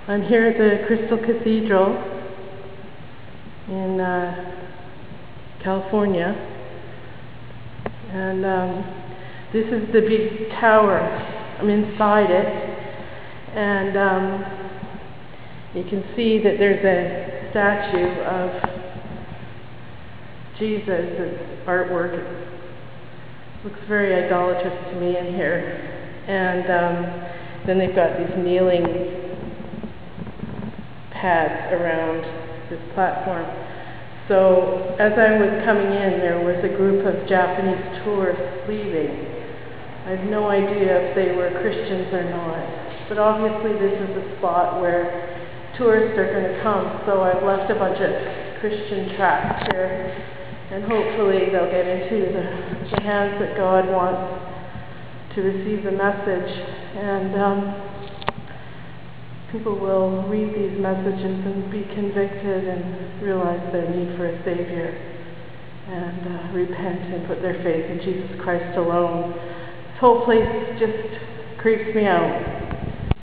I'm here at the Crystal Cathedral in California, and this is the big tower. I'm inside it, and you can see that there's a statue of Jesus, it's artwork. It looks very idolatrous to me in here. And then they've got these kneeling pads around this platform. So as I was coming in, there was a group of Japanese tourists leaving. I have no idea if they were Christians or not, but obviously this is a spot where tourists are going to come, so I've left a bunch of Christian tracts here, and hopefully they'll get into the hands that God wants to receive the message, and people will read these messages and be convicted and realize their need for a Savior and repent and put their faith in Jesus Christ alone. This whole place just creeps me out.